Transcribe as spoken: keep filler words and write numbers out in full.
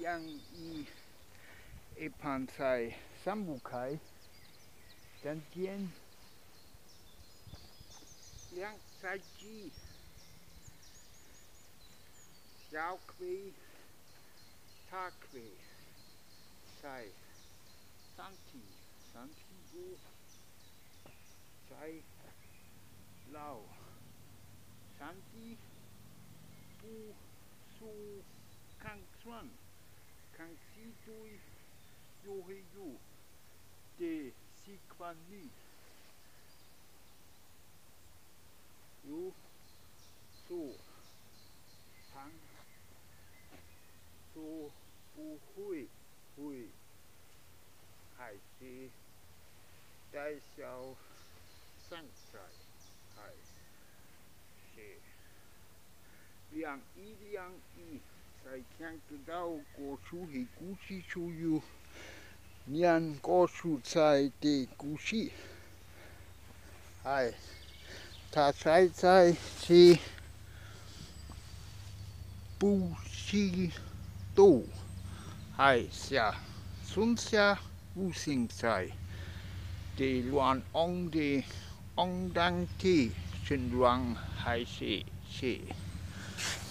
两一一盘菜三不开，三件两菜鸡，小葵、大葵，菜三体三体五，菜老三体不苏抗酸抗气对有黑有的习惯力有素糖素不会会还是带小生菜还是两一两一才看得到果树的故事出有两果蔬菜的故事，哎，它菜菜是不是多，还下春夏五星菜的乱红的红当地，新乱还是是。